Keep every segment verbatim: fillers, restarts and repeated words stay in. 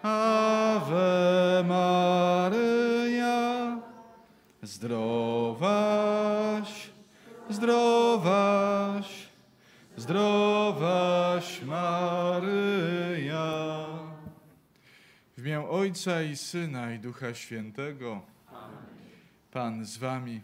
Ave Maryja, zdrowaś, zdrowaś, zdrowaś Maryja. W imię Ojca i Syna i Ducha Świętego. Pan z wami.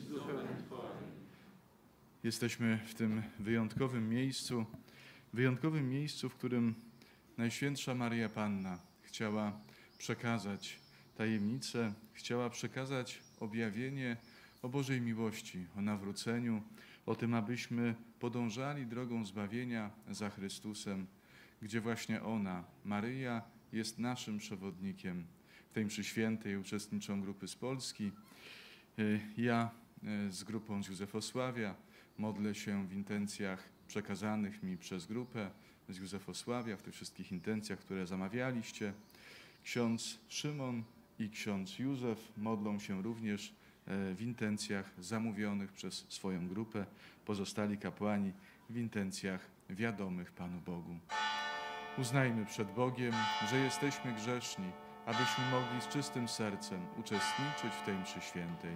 Jesteśmy w tym wyjątkowym miejscu, wyjątkowym miejscu, w którym Najświętsza Maryja Panna chciała przekazać tajemnicę, chciała przekazać objawienie o Bożej miłości, o nawróceniu, o tym, abyśmy podążali drogą zbawienia za Chrystusem, gdzie właśnie ona, Maryja, jest naszym przewodnikiem. W tej mszy świętej uczestniczą grupy z Polski. Ja z grupą z Józefosławia modlę się w intencjach przekazanych mi przez grupę z Józefosławia, w tych wszystkich intencjach, które zamawialiście. Ksiądz Szymon i ksiądz Józef modlą się również w intencjach zamówionych przez swoją grupę. Pozostali kapłani w intencjach wiadomych Panu Bogu. Uznajmy przed Bogiem, że jesteśmy grzeszni, abyśmy mogli z czystym sercem uczestniczyć w tej mszy świętej.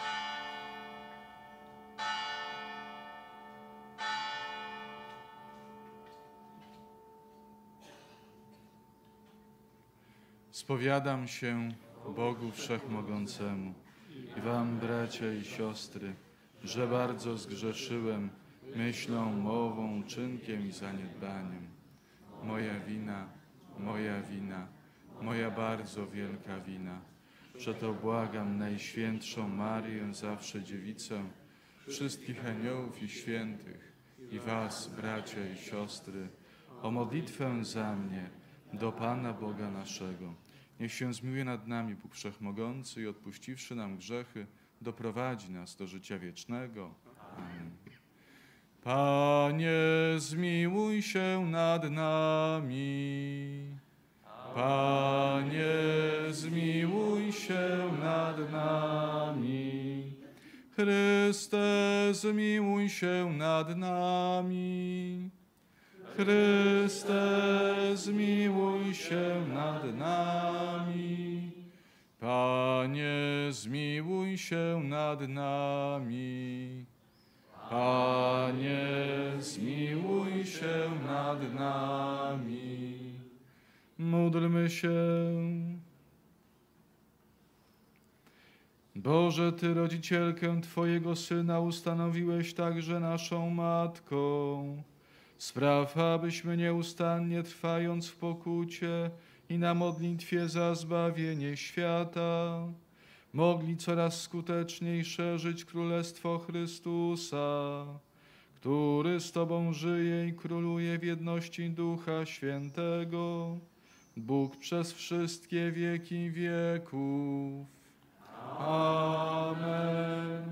Spowiadam się Bogu Wszechmogącemu i wam, bracia i siostry, że bardzo zgrzeszyłem myślą, mową, czynkiem i zaniedbaniem. Moja wina, moja wina, moja bardzo wielka wina. Przeto błagam Najświętszą Maryję, zawsze Dziewicę, wszystkich aniołów i świętych i was, bracia i siostry, o modlitwę za mnie do Pana Boga naszego. Niech się zmiłuje nad nami Bóg Wszechmogący i odpuściwszy nam grzechy, doprowadzi nas do życia wiecznego. Amen. Panie, zmiłuj się nad nami. Panie, zmiłuj się nad nami. Chryste, zmiłuj się nad nami. Chryste, zmiłuj się nad nami. Panie, zmiłuj się nad nami. Panie, zmiłuj się nad nami. Módlmy się. Boże, Ty rodzicielkę Twojego Syna ustanowiłeś także naszą Matką. Spraw, abyśmy nieustannie trwając w pokucie i na modlitwie za zbawienie świata, mogli coraz skuteczniej szerzyć Królestwo Chrystusa, który z Tobą żyje i króluje w jedności Ducha Świętego, Bóg przez wszystkie wieki wieków. Amen.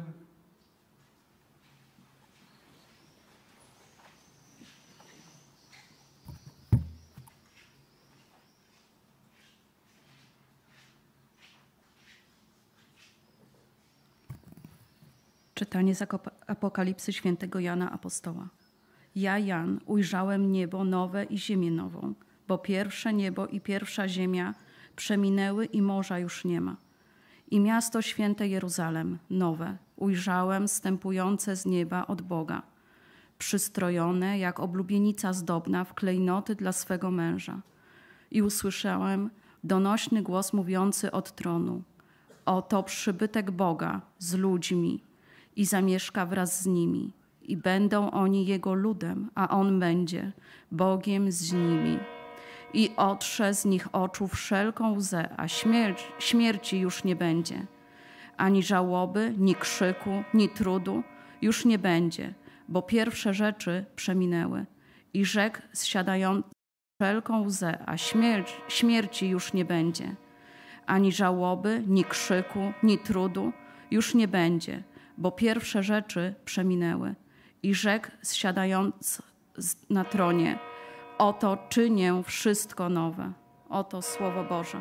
Czytanie z Apokalipsy świętego Jana Apostoła. Ja, Jan, ujrzałem niebo nowe i ziemię nową, bo pierwsze niebo i pierwsza ziemia przeminęły i morza już nie ma. I miasto święte Jeruzalem, nowe, ujrzałem zstępujące z nieba od Boga, przystrojone jak oblubienica zdobna w klejnoty dla swego męża. I usłyszałem donośny głos mówiący od tronu: oto przybytek Boga z ludźmi i zamieszka wraz z nimi. I będą oni Jego ludem, a On będzie Bogiem z nimi. I otrze z nich oczu wszelką łzę, a śmierć, śmierci już nie będzie. Ani żałoby, ni krzyku, ni trudu już nie będzie, bo pierwsze rzeczy przeminęły. I rzekł zsiadający wszelką łzę, a śmierć, śmierci już nie będzie. Ani żałoby, ni krzyku, ni trudu już nie będzie, bo pierwsze rzeczy przeminęły. I rzekł zsiadając na tronie: oto czynię wszystko nowe. Oto Słowo Boże.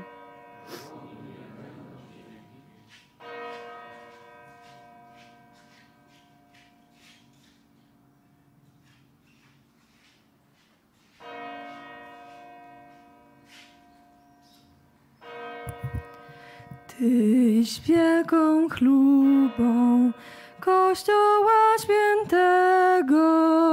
Tyś wielką chlubą Kościoła Świętego,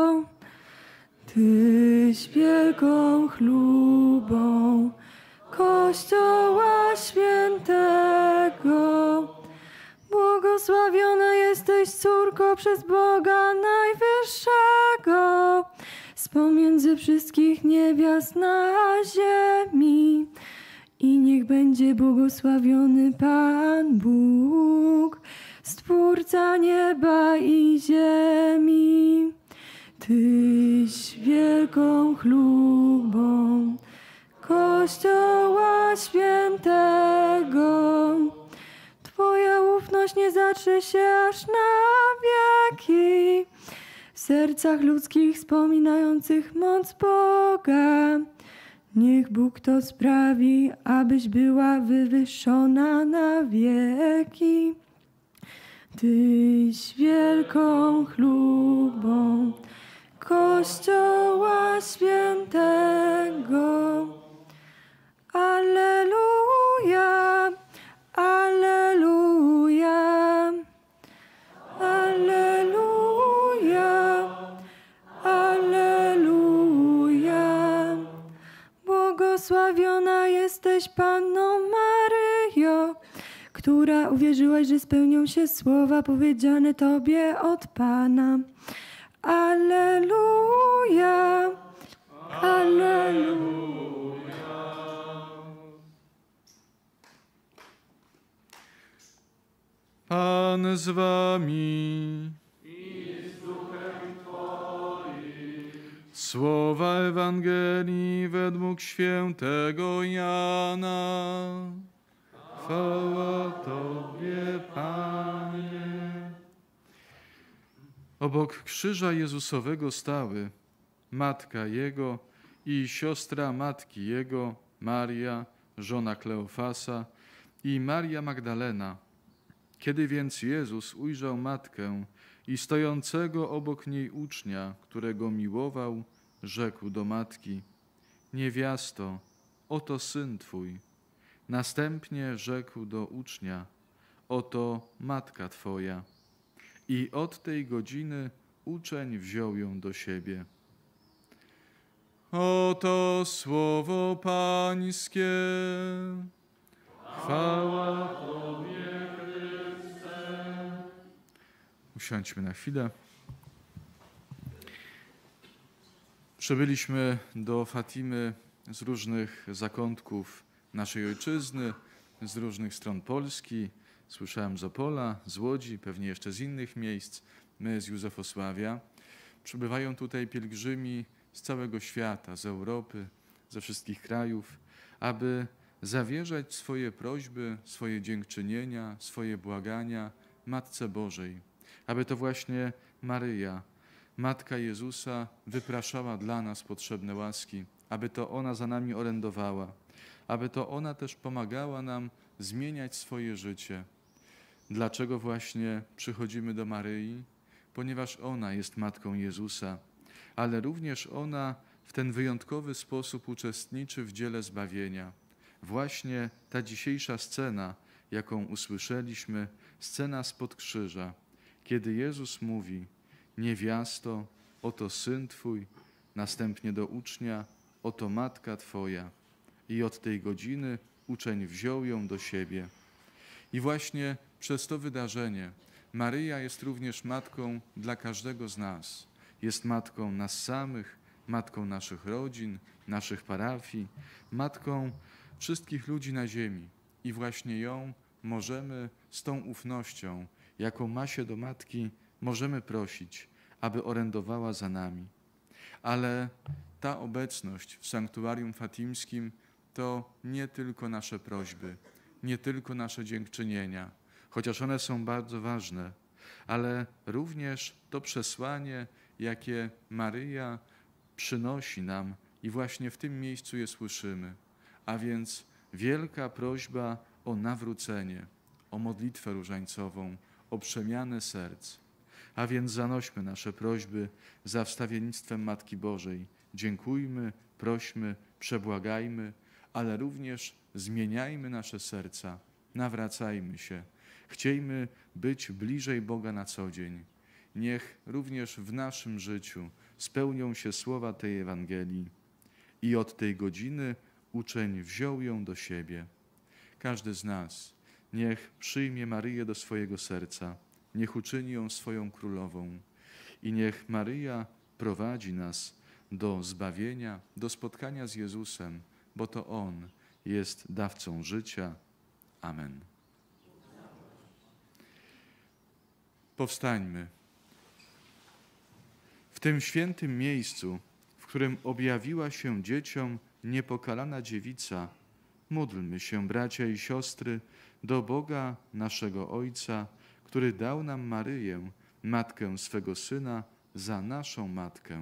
Tyś wielką chlubą Kościoła Świętego. Błogosławiona jesteś, córko, przez Boga Najwyższego, z pomiędzy wszystkich niewiast na ziemi. I niech będzie błogosławiony Pan Bóg, Stwórca nieba i ziemi. Tyś wielką chlubą Kościoła Świętego. Twoja ufność nie zatrze się aż na wieki, w sercach ludzkich wspominających moc Boga. Niech Bóg to sprawi, abyś była wywyższona na wieki. Tyś wielką chlubą Kościoła Świętego. Alleluja, alleluja, alleluja, alleluja. Błogosławiona jesteś Panno Maryjo, która uwierzyłaś, że spełnią się słowa powiedziane Tobie od Pana. Alleluja, alleluja. Pan z wami. Słowa Ewangelii według świętego Jana. Chwała Tobie, Panie. Obok krzyża Jezusowego stały matka Jego i siostra matki Jego, Maria, żona Kleofasa, i Maria Magdalena. Kiedy więc Jezus ujrzał matkę i stojącego obok niej ucznia, którego miłował, rzekł do matki: niewiasto, oto syn Twój. Następnie rzekł do ucznia: oto matka Twoja. I od tej godziny uczeń wziął ją do siebie. Oto słowo Pańskie. Chwała Tobie, Chryste. Usiądźmy na chwilę. Przybyliśmy do Fatimy z różnych zakątków naszej ojczyzny, z różnych stron Polski. Słyszałem z Opola, z Łodzi, pewnie jeszcze z innych miejsc. My z Józefosławia. Przybywają tutaj pielgrzymi z całego świata, z Europy, ze wszystkich krajów, aby zawierzać swoje prośby, swoje dziękczynienia, swoje błagania Matce Bożej. Aby to właśnie Maryja, Matka Jezusa, wypraszała dla nas potrzebne łaski, aby to ona za nami orędowała, aby to ona też pomagała nam zmieniać swoje życie. Dlaczego właśnie przychodzimy do Maryi? Ponieważ ona jest Matką Jezusa, ale również ona w ten wyjątkowy sposób uczestniczy w dziele zbawienia. Właśnie ta dzisiejsza scena, jaką usłyszeliśmy, scena spod krzyża, kiedy Jezus mówi: niewiasto, oto syn Twój, następnie do ucznia: oto matka Twoja. I od tej godziny uczeń wziął ją do siebie. I właśnie przez to wydarzenie Maryja jest również matką dla każdego z nas. Jest matką nas samych, matką naszych rodzin, naszych parafii, matką wszystkich ludzi na ziemi. I właśnie ją możemy z tą ufnością, jaką ma się do matki, możemy prosić, aby orędowała za nami. Ale ta obecność w sanktuarium fatimskim to nie tylko nasze prośby, nie tylko nasze dziękczynienia, chociaż one są bardzo ważne, ale również to przesłanie, jakie Maryja przynosi nam i właśnie w tym miejscu je słyszymy. A więc wielka prośba o nawrócenie, o modlitwę różańcową, o przemianę serc. A więc zanośmy nasze prośby za wstawiennictwem Matki Bożej. Dziękujmy, prośmy, przebłagajmy, ale również zmieniajmy nasze serca, nawracajmy się, chciejmy być bliżej Boga na co dzień. Niech również w naszym życiu spełnią się słowa tej Ewangelii i od tej godziny uczeń wziął ją do siebie. Każdy z nas niech przyjmie Maryję do swojego serca, niech uczyni ją swoją królową i niech Maryja prowadzi nas do zbawienia, do spotkania z Jezusem, bo to On jest dawcą życia. Amen. Powstańmy. W tym świętym miejscu, w którym objawiła się dzieciom niepokalana dziewica, módlmy się, bracia i siostry, do Boga naszego Ojca, który dał nam Maryję, matkę swego Syna, za naszą matkę.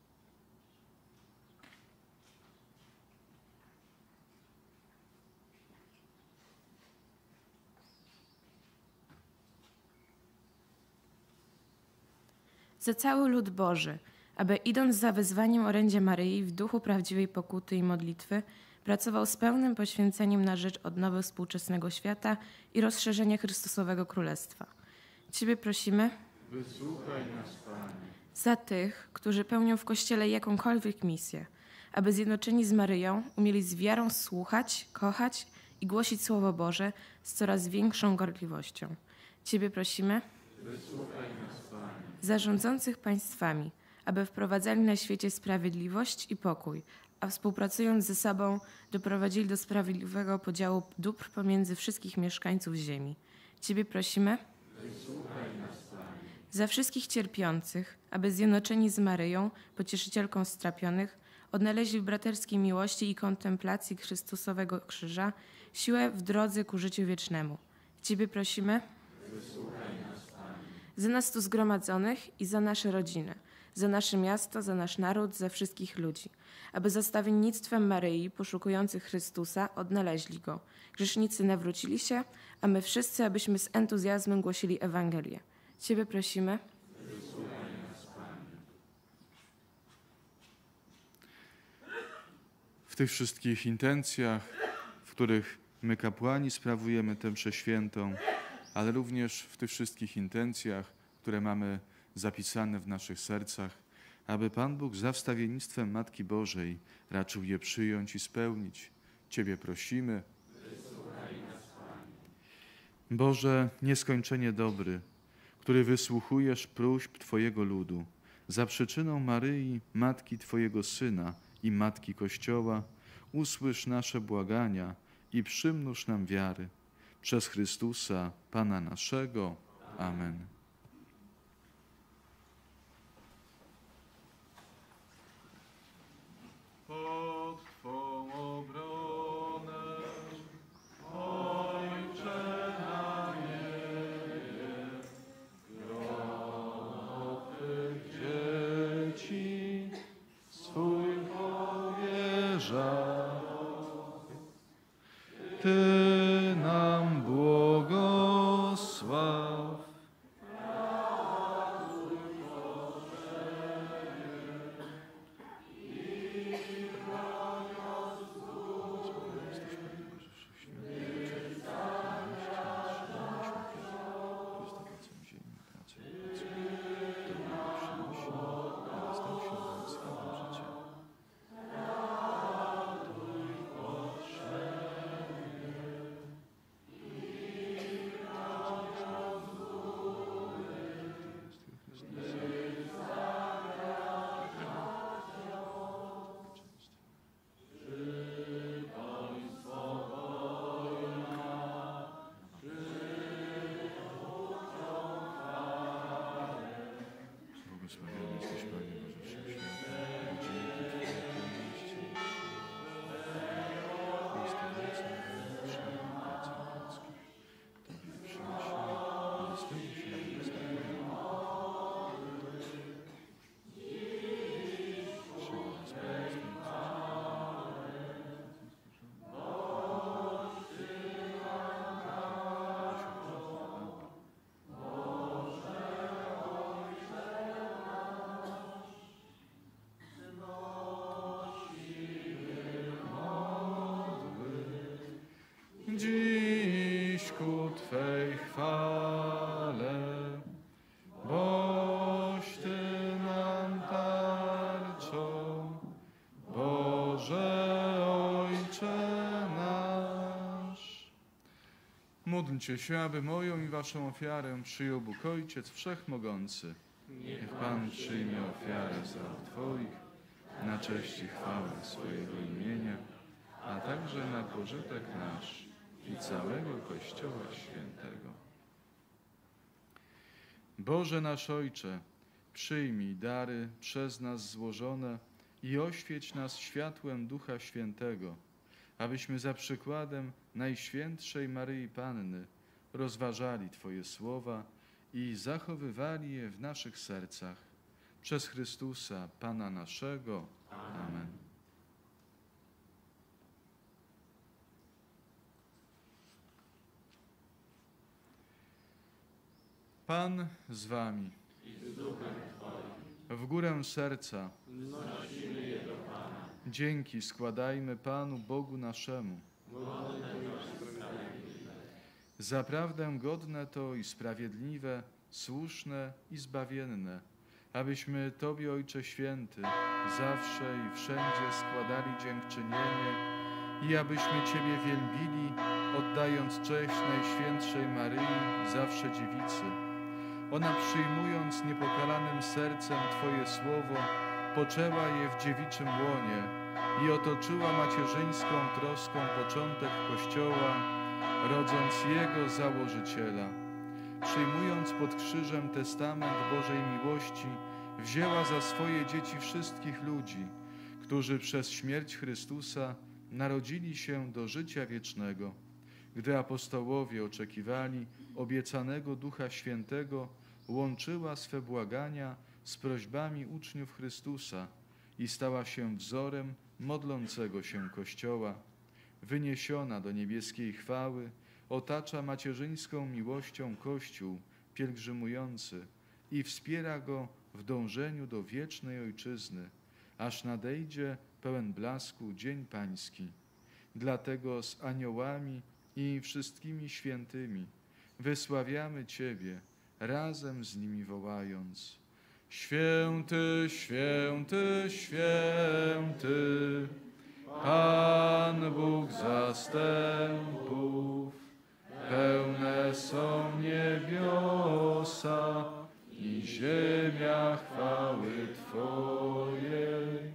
Za cały lud Boży, aby idąc za wezwaniem orędzia Maryi w duchu prawdziwej pokuty i modlitwy, pracował z pełnym poświęceniem na rzecz odnowy współczesnego świata i rozszerzenia Chrystusowego Królestwa. Ciebie prosimy, wysłuchaj nas, Panie. Za tych, którzy pełnią w Kościele jakąkolwiek misję, aby zjednoczeni z Maryją umieli z wiarą słuchać, kochać i głosić Słowo Boże z coraz większą gorliwością. Ciebie prosimy, wysłuchaj nas, Panie. Za rządzących państwami, aby wprowadzali na świecie sprawiedliwość i pokój, a współpracując ze sobą doprowadzili do sprawiedliwego podziału dóbr pomiędzy wszystkich mieszkańców ziemi. Ciebie prosimy, wysłuchaj nas, Panie. Za wszystkich cierpiących, aby zjednoczeni z Maryją, pocieszycielką strapionych, odnaleźli w braterskiej miłości i kontemplacji Chrystusowego krzyża siłę w drodze ku życiu wiecznemu. Ciebie prosimy, wysłuchaj nas, Panie. Za nas tu zgromadzonych i za nasze rodziny, za nasze miasto, za nasz naród, za wszystkich ludzi, aby za stawiennictwem Maryi poszukujących Chrystusa odnaleźli Go. Grzesznicy nawrócili się, a my wszyscy, abyśmy z entuzjazmem głosili Ewangelię. Ciebie prosimy, wysłuchaj nas, Panie. W tych wszystkich intencjach, w których my kapłani sprawujemy tę mszę świętą, ale również w tych wszystkich intencjach, które mamy zapisane w naszych sercach, aby Pan Bóg za wstawiennictwem Matki Bożej raczył je przyjąć i spełnić. Ciebie prosimy. Boże, nieskończenie dobry, który wysłuchujesz próśb Twojego ludu, za przyczyną Maryi, Matki Twojego Syna i Matki Kościoła, usłysz nasze błagania i przymnóż nam wiary. Przez Chrystusa, Pana naszego. Amen. Pod Twą obronę, Ojcze na niebie, grono Twych dzieci swój powierza. Ty nam błogosław. dziś ku Twej chwale, boś Ty nam tarczą, Boże Ojcze nasz. Módlcie się, aby moją i waszą ofiarę przyjął Bóg Ojciec Wszechmogący. Niech Pan przyjmie ofiarę z rąk Twoich, na cześć i chwałę swojego imienia, a także na pożytek nasz i całego Kościoła Świętego. Boże nasz Ojcze, przyjmij dary przez nas złożone i oświeć nas światłem Ducha Świętego, abyśmy za przykładem Najświętszej Maryi Panny rozważali Twoje słowa i zachowywali je w naszych sercach. Przez Chrystusa, Pana naszego. Amen. Pan z wami. W górę serca dzięki składajmy Panu Bogu naszemu. Zaprawdę godne to i sprawiedliwe, słuszne i zbawienne, abyśmy Tobie, Ojcze Święty, zawsze i wszędzie składali dziękczynienie i abyśmy Ciebie wielbili, oddając cześć Najświętszej Maryi, zawsze dziewicy. Ona, przyjmując niepokalanym sercem Twoje słowo, poczęła je w dziewiczym łonie i otoczyła macierzyńską troską początek Kościoła, rodząc Jego założyciela. Przyjmując pod krzyżem testament Bożej miłości, wzięła za swoje dzieci wszystkich ludzi, którzy przez śmierć Chrystusa narodzili się do życia wiecznego. Gdy apostołowie oczekiwali obiecanego Ducha Świętego, łączyła swe błagania z prośbami uczniów Chrystusa i stała się wzorem modlącego się Kościoła. Wyniesiona do niebieskiej chwały, otacza macierzyńską miłością Kościół pielgrzymujący i wspiera go w dążeniu do wiecznej Ojczyzny, aż nadejdzie pełen blasku Dzień Pański. Dlatego z aniołami i wszystkimi świętymi wysławiamy Ciebie, razem z nimi wołając: Święty, święty, święty, Pan Bóg zastępów, pełne są niebiosa i ziemia chwały Twojej.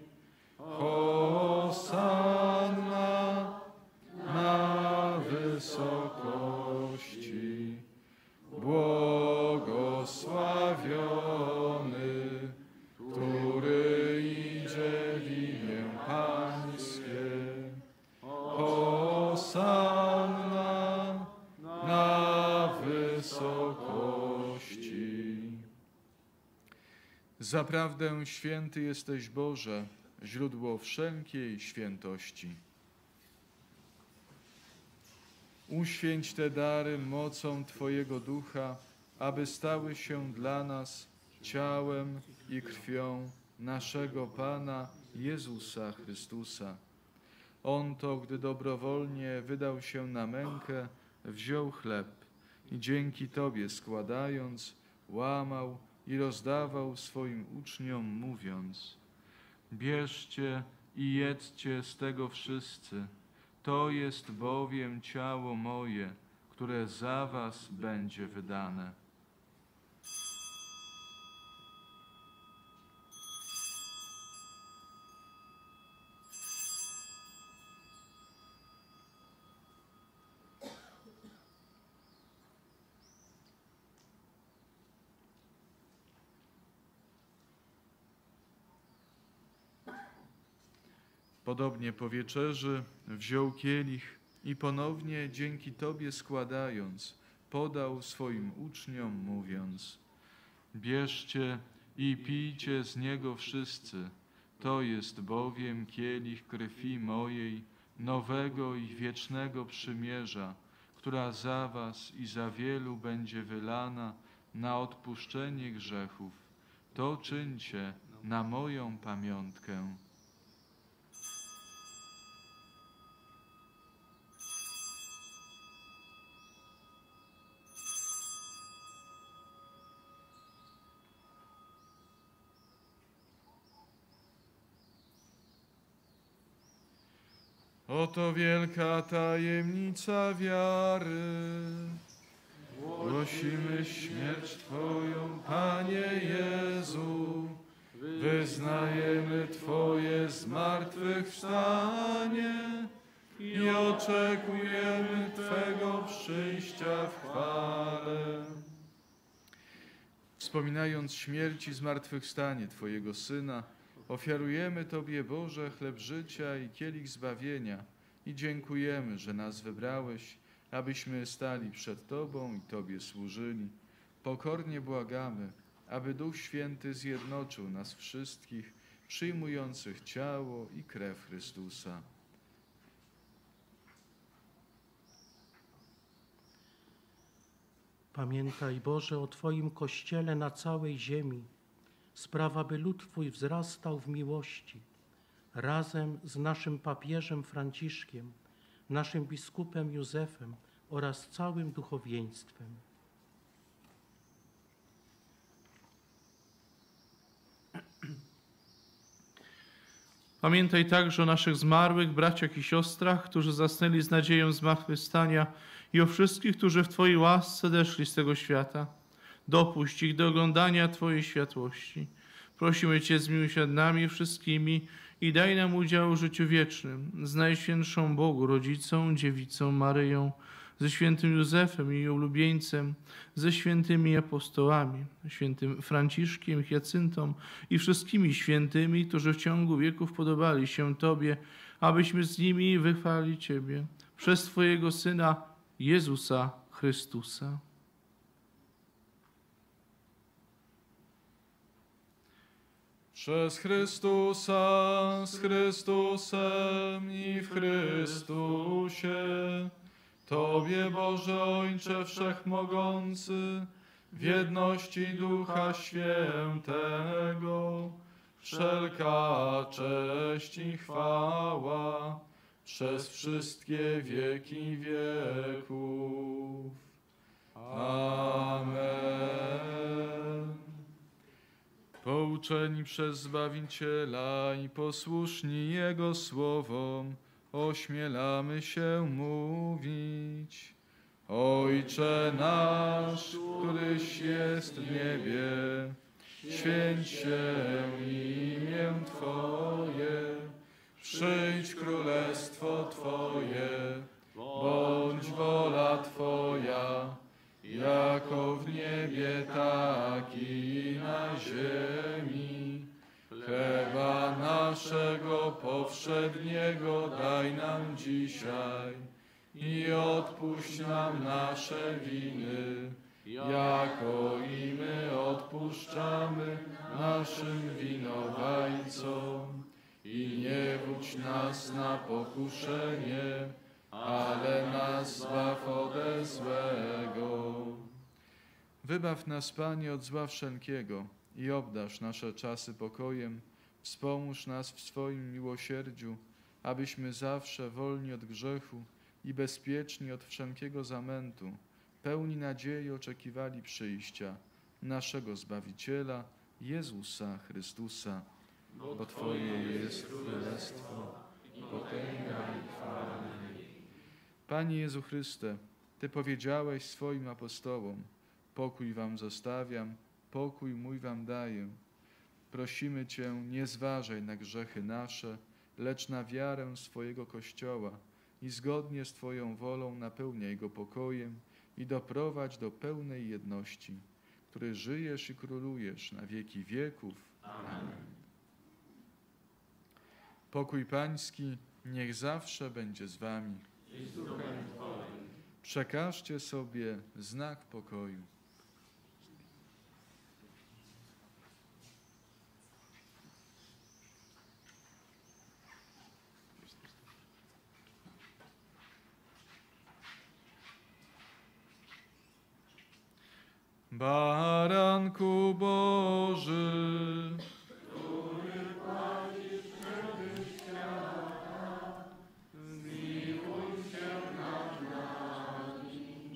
Hosanna na wysokości, błogosławiony, który idzie w imię Pańskie. Hosanna na wysokości. Zaprawdę święty jesteś, Boże, źródło wszelkiej świętości. Uświęć te dary mocą Twojego Ducha, aby stały się dla nas ciałem i krwią naszego Pana Jezusa Chrystusa. On to, gdy dobrowolnie wydał się na mękę, wziął chleb i dzięki Tobie składając, łamał i rozdawał swoim uczniom, mówiąc: Bierzcie i jedzcie z tego wszyscy, to jest bowiem ciało moje, które za was będzie wydane. Podobnie po wieczerzy wziął kielich i ponownie dzięki Tobie składając, podał swoim uczniom, mówiąc: Bierzcie i pijcie z niego wszyscy, to jest bowiem kielich krwi mojej, nowego i wiecznego przymierza, która za was i za wielu będzie wylana na odpuszczenie grzechów. To czyńcie na moją pamiątkę. Oto wielka tajemnica wiary. Głosimy śmierć Twoją, Panie Jezu. Wyznajemy Twoje zmartwychwstanie i oczekujemy Twego przyjścia w chwale. Wspominając śmierć i zmartwychwstanie Twojego Syna, ofiarujemy Tobie, Boże, chleb życia i kielich zbawienia i dziękujemy, że nas wybrałeś, abyśmy stali przed Tobą i Tobie służyli. Pokornie błagamy, aby Duch Święty zjednoczył nas wszystkich, przyjmujących ciało i krew Chrystusa. Pamiętaj, Boże, o Twoim Kościele na całej ziemi. Sprawa, by lud Twój wzrastał w miłości. Razem z naszym papieżem Franciszkiem, naszym biskupem Józefem oraz całym duchowieństwem. Pamiętaj także o naszych zmarłych braciach i siostrach, którzy zasnęli z nadzieją zmartwychwstania i o wszystkich, którzy w Twojej łasce odeszli z tego świata. Dopuść ich do oglądania Twojej światłości. Prosimy Cię, zmiłuj się nad nami wszystkimi i daj nam udział w życiu wiecznym z Najświętszą Bogu Rodzicą, Dziewicą Maryją, ze świętym Józefem i jej ulubieńcem, ze świętymi apostołami, świętym Franciszkiem, Hiacyntą i wszystkimi świętymi, którzy w ciągu wieków podobali się Tobie, abyśmy z nimi wychwalili Ciebie przez Twojego Syna Jezusa Chrystusa. Przez Chrystusa, z Chrystusem i w Chrystusie, Tobie, Boże Ojcze Wszechmogący, w jedności Ducha Świętego, wszelka cześć i chwała przez wszystkie wieki wieków. Amen. Pouczeni przez Zbawiciela i posłuszni Jego słowom, ośmielamy się mówić: Ojcze nasz, któryś jest w niebie, święć się imię Twoje, przyjdź królestwo Twoje, bądź wola Twoja, jako w niebie, tak i na ziemi. Chleba naszego powszedniego daj nam dzisiaj i odpuść nam nasze winy, jako i my odpuszczamy naszym winowajcom. I nie wódź nas na pokuszenie, ale nas zbaw ode złego. Wybaw nas, Panie, od zła wszelkiego i obdarz nasze czasy pokojem. Wspomóż nas w swoim miłosierdziu, abyśmy zawsze wolni od grzechu i bezpieczni od wszelkiego zamętu, pełni nadziei oczekiwali przyjścia naszego Zbawiciela, Jezusa Chrystusa. Bo Twoje jest królestwo i potęga i chwała. Panie Jezu Chryste, Ty powiedziałeś swoim apostołom: pokój wam zostawiam, pokój mój wam daję. Prosimy Cię, nie zważaj na grzechy nasze, lecz na wiarę swojego Kościoła i zgodnie z Twoją wolą napełniaj go pokojem i doprowadź do pełnej jedności, który żyjesz i królujesz na wieki wieków. Amen. Pokój Pański niech zawsze będzie z Wami. Przekażcie sobie znak pokoju. Baranku Boży, który płacisz grzechy świata, zmiłuj się nad nami.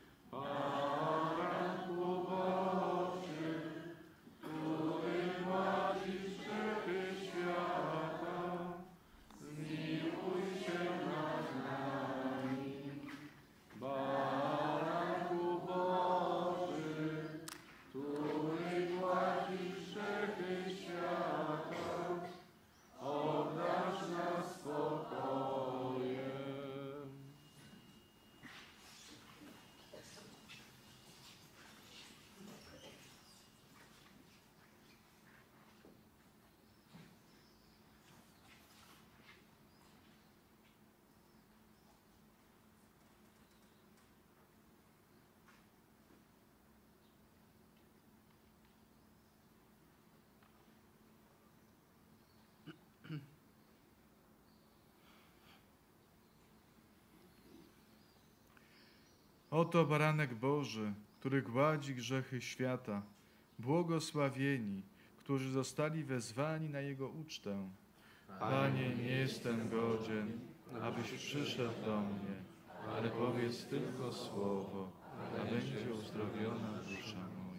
Baranku Boży, który płacisz grzechy świata, zmiłuj się nad nami. Oto baranek Boży, który gładzi grzechy świata. Błogosławieni, którzy zostali wezwani na Jego ucztę. Panie, nie jestem godzien, abyś przyszedł do mnie, ale powiedz tylko słowo, a będzie uzdrowiona dusza moja.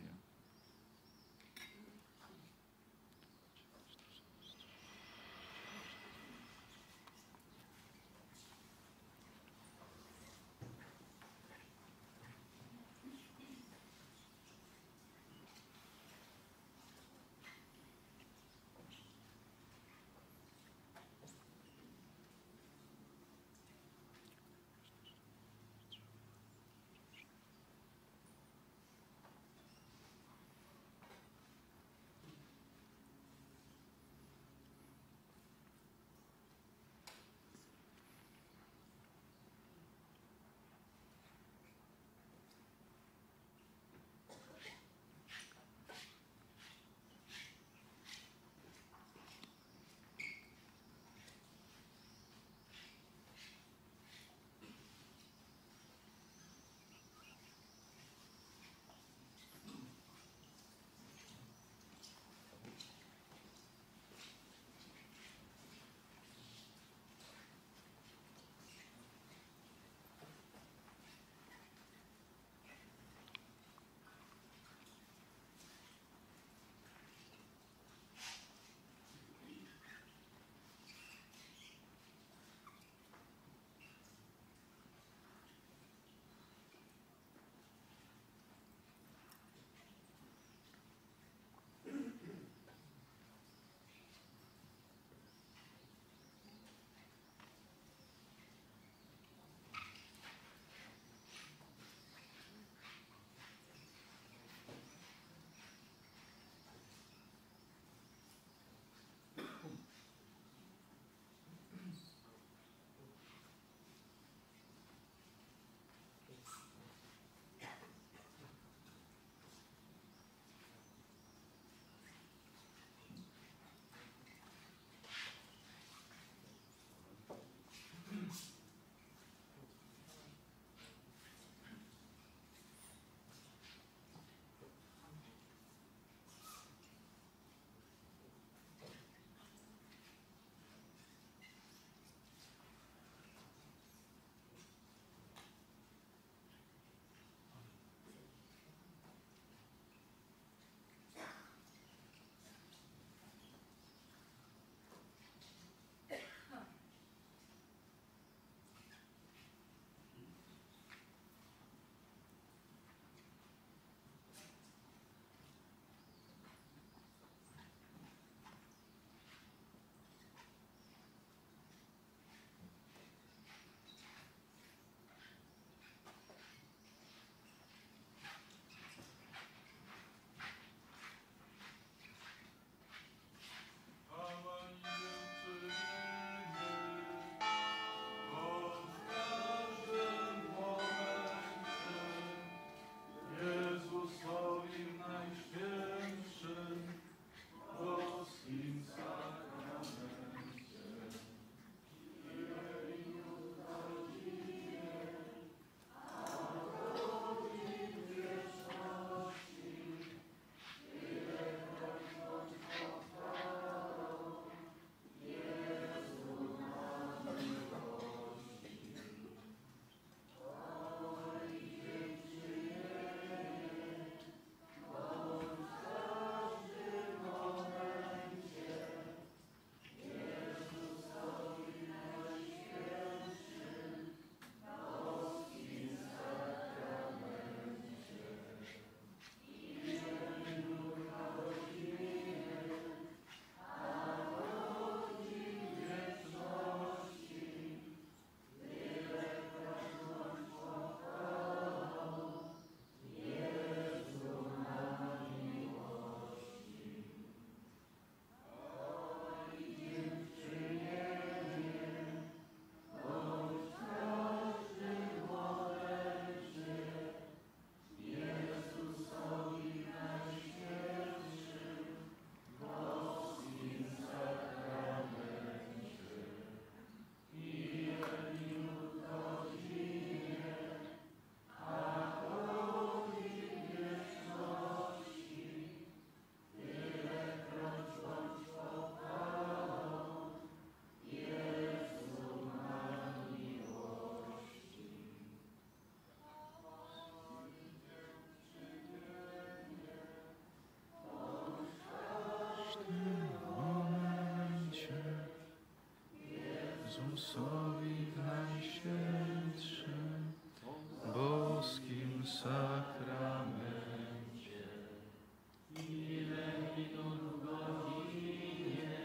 Chrystusowi w najświętszym boskim sakramencie. Ile minut w godzinie,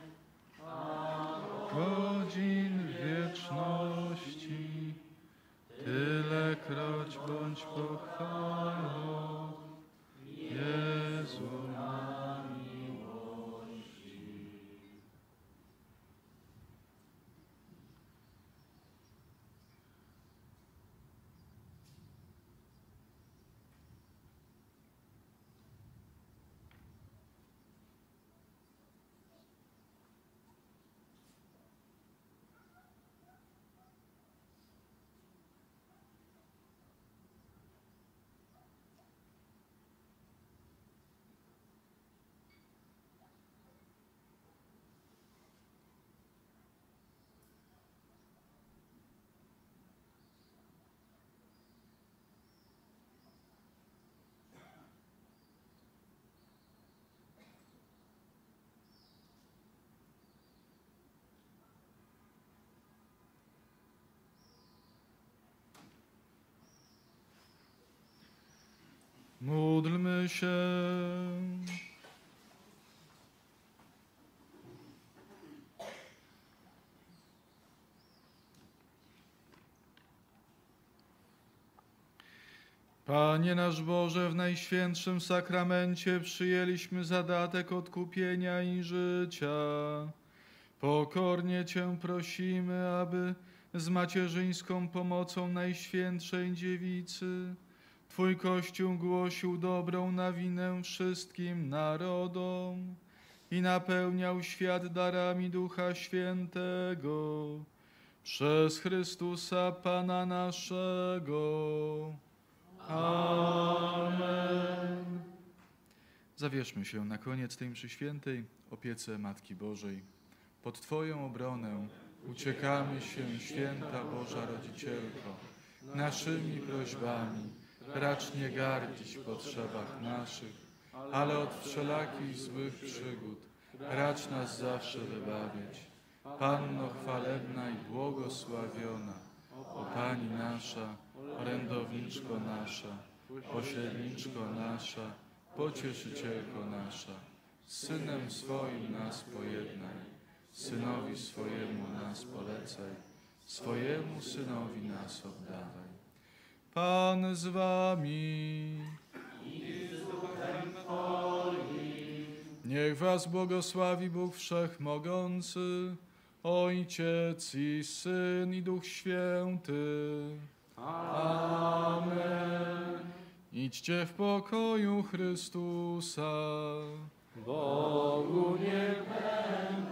a godzin w wieczności, tylekroć bądź pochwalą, Jezu na miłości. Módlmy się. Panie nasz Boże, w najświętszym sakramencie przyjęliśmy zadatek odkupienia i życia. Pokornie Cię prosimy, aby z macierzyńską pomocą Najświętszej Dziewicy Twój Kościół głosił dobrą nowinę wszystkim narodom i napełniał świat darami Ducha Świętego przez Chrystusa Pana naszego. Amen. Zawierzmy się na koniec tej mszy świętej opiece Matki Bożej. Pod Twoją obronę uciekamy się, Święta Boża Rodzicielko, naszymi prośbami. Racz nie gardzić w potrzebach naszych, ale od wszelakich złych przygód racz nas zawsze wybawiać. Panno chwalebna i błogosławiona, o Pani nasza, orędowniczko nasza, pośredniczko nasza, pocieszycielko nasza, z Synem swoim nas pojednaj, Synowi swojemu nas polecaj, swojemu Synowi nas oddawaj. Pan z wami. Niech was błogosławi Bóg Wszechmogący, Ojciec i Syn i Duch Święty. Amen. Idźcie w pokoju Chrystusa. Bogu niech będzie.